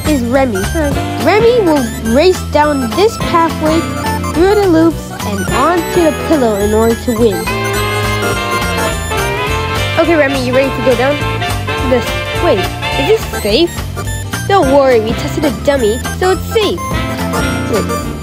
is Remy. Remy will race down this pathway, through the loops, and onto the pillow in order to win. Okay, Remy, you ready to go down? Wait, is this safe? Don't worry, we tested a dummy, so it's safe. Wait.